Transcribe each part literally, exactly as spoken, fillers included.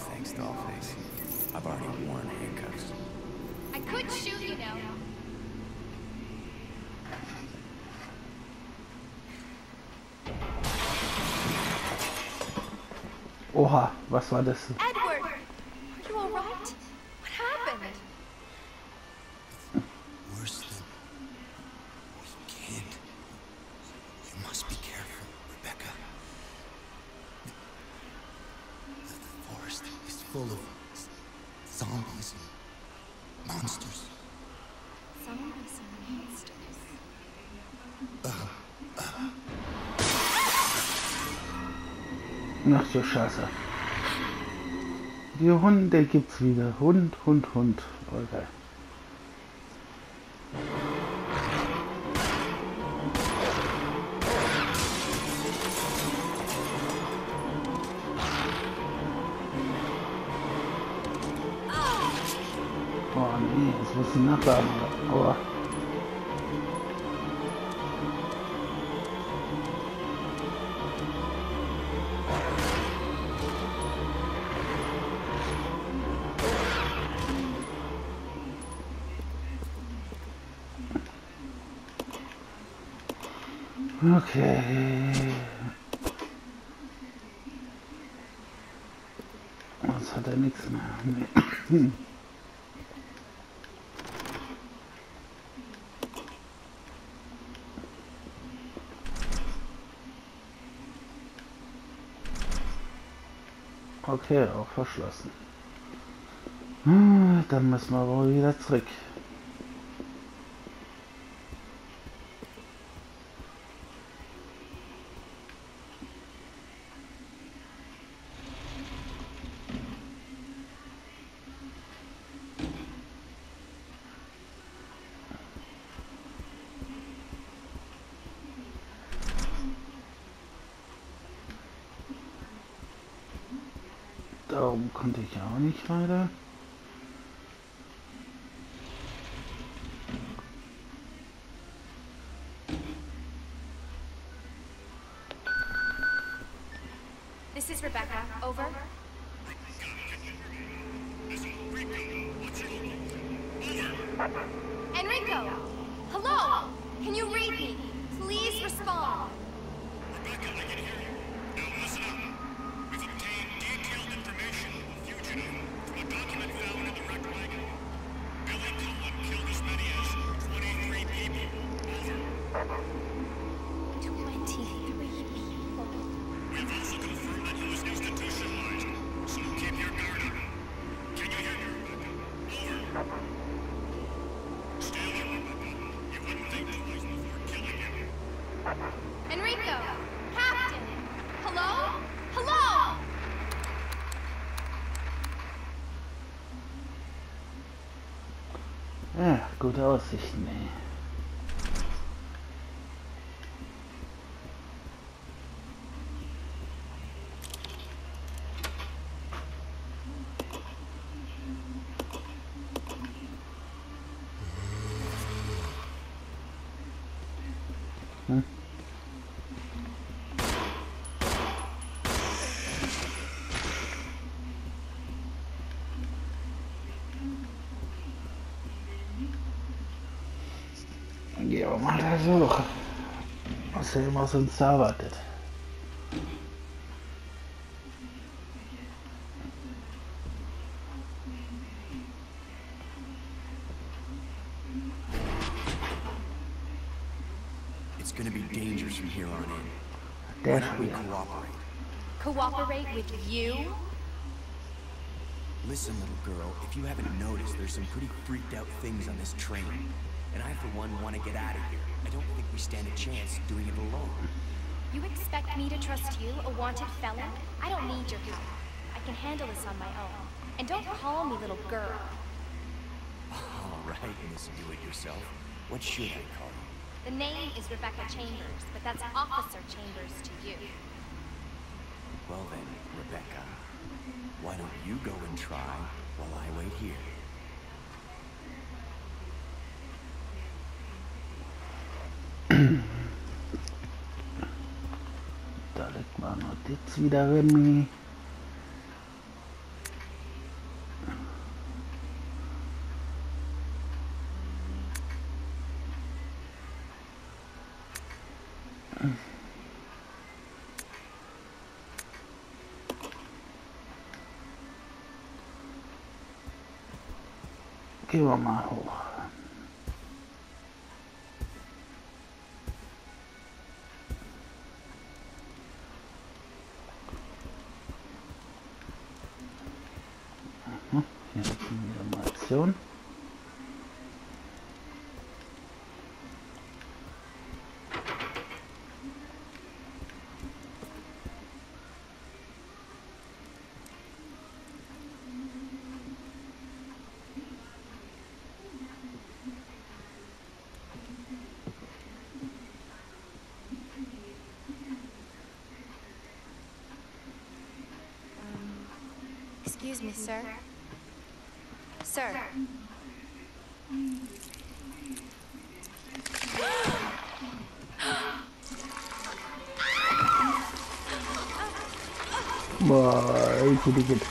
thanks, Dollface. I've already worn handcuffs. I could shoot you now. Oha, was war das? Edward, are you all right? What happened? Worse than we can't. You must be careful, Rebecca. The, the forest is full of zombies and monsters. Zombies and monsters. Ach so Scheiße. Die Hunde gibt's wieder. Hund, Hund, Hund. Okay. Oh nee, jetzt muss ich nachladen. Aber okay. Jetzt hat er nichts mehr. Nee. Okay, auch verschlossen. Dann müssen wir wohl wieder zurück. Da oben konnte ich auch nicht weiter. This is Rebecca. Over. Enrico! Hello! Can you read me? Please respond. Rebecca, I can hear you. Now listen up. We've obtained detailed information of a fugitive from a document found in the wrecked wagon. Billy Cullen killed as many as twenty-three people. Over. Twenty-three people. We've also confirmed that he was institutionalized, so keep your guard up. Can you hear me, Rebecca? Over. Stay alert, Rebecca. You wouldn't think twice before killing him. Enrico! Captain! Hello? Hello! Ja, gute Aussichten, ey. Hm? Dann gehen wir mal da so. Was sehen, was uns da erwartet. It's gonna be dangerous from here on in. Why Der don't we Spieler. cooperate? Cooperate with you? Listen, little girl, if you haven't noticed, there's some pretty freaked out things on this train. And I, for one, want to get out of here. I don't think we stand a chance doing it alone. You expect me to trust you, a wanted felon? I don't need your help. I can handle this on my own. And don't call me little girl. All right, Miss Do-It-Yourself. What should I call you? The name is Rebecca Chambers, but that's Officer Chambers to you. Well then, Rebecca, why don't you go and try while I wait here? Da liegt mal Notiz wieder, Remy. Gehen wir mal hoch. Aha, hier ist eine Animation. Excuse me, sir. Sir. Boah, ich bin gut.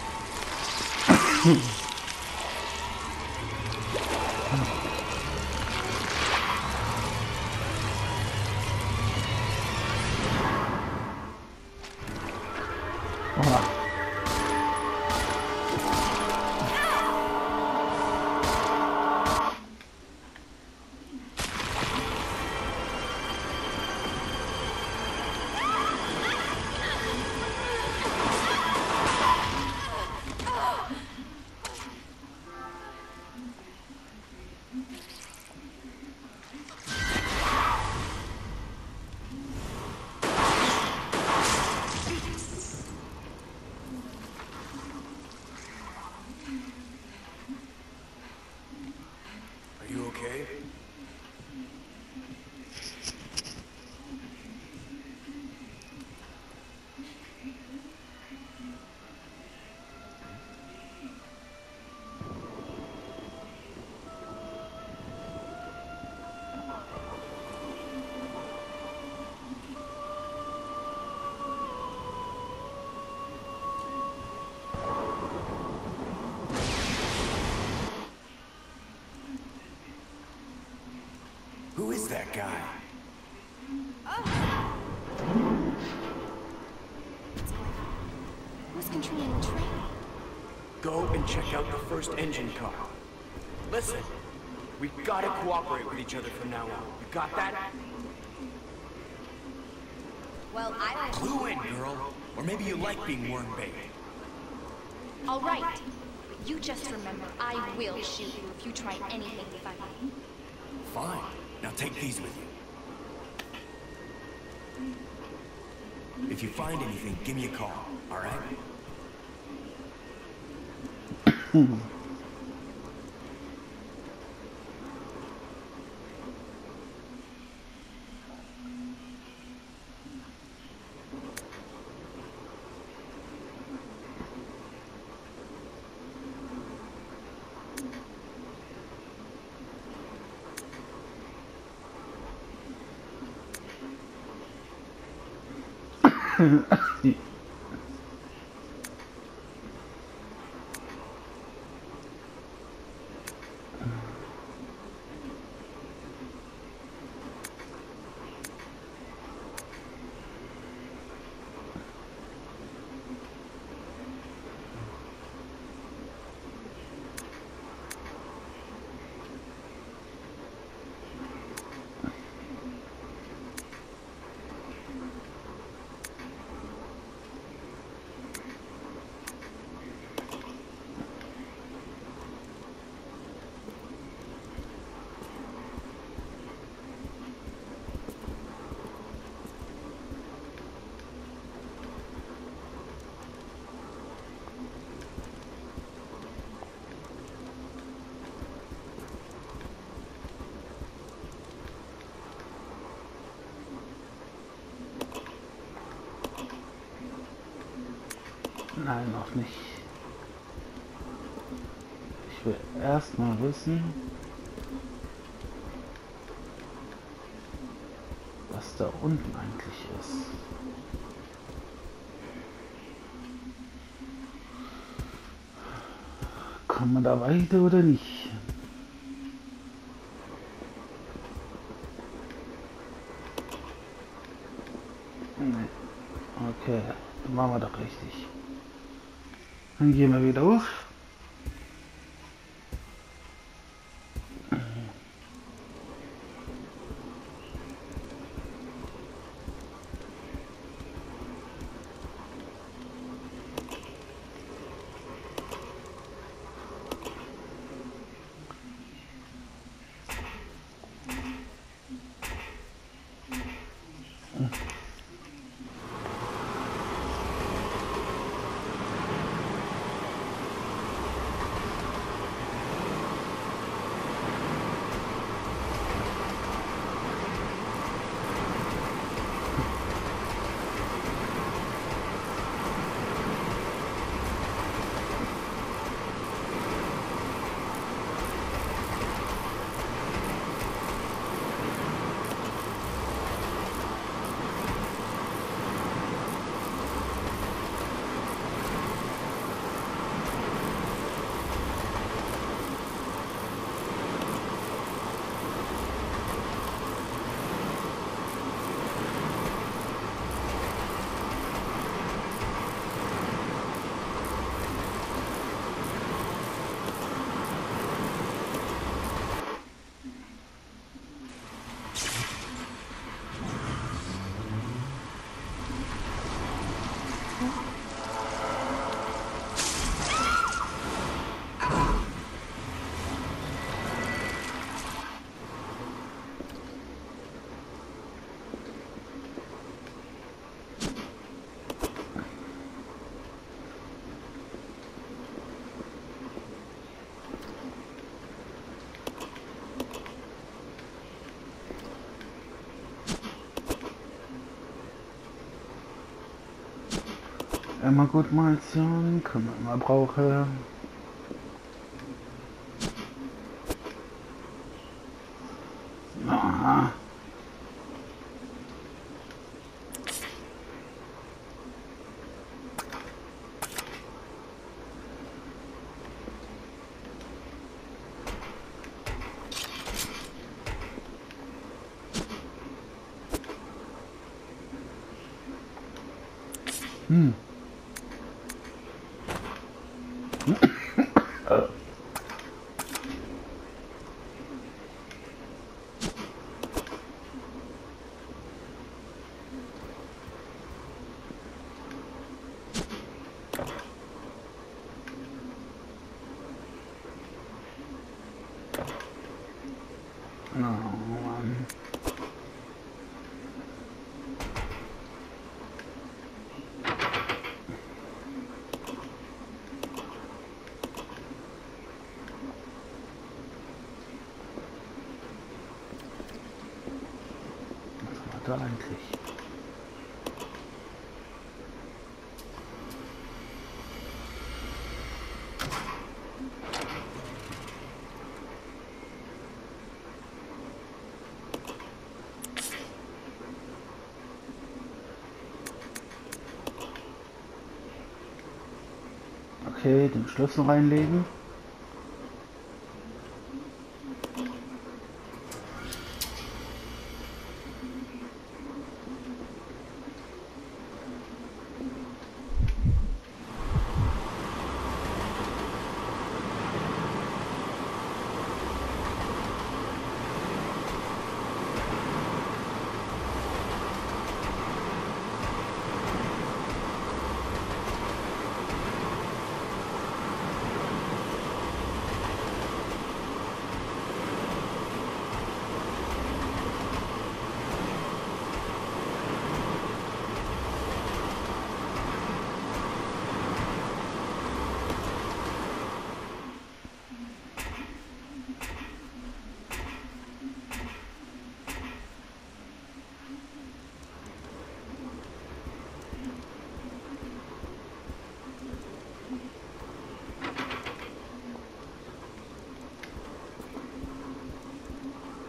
Are you okay? Who is that guy? Who's controlling the train? Go and check out the first engine car. Listen, we gotta cooperate with each other from now on. You got that? Well, I don't... Clue in, girl. Or maybe you like being worm bait. All right. But you just remember, I will shoot you if you try anything funny. Fine. Now take these with you. If you find anything, give me a call, all right? Nein, noch nicht. Ich will erst mal wissen, was da unten eigentlich ist. Kommen wir da weiter oder nicht? Nee. Okay, dann machen wir doch richtig. Dann gehen wir wieder hoch. Immer gut Munition, können wir immer brauchen. Ah. Hm. Oh Mann. Was war da eigentlich? Okay, den Schlüssel reinlegen.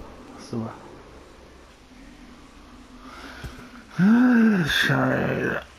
So. Ah, Scheiße.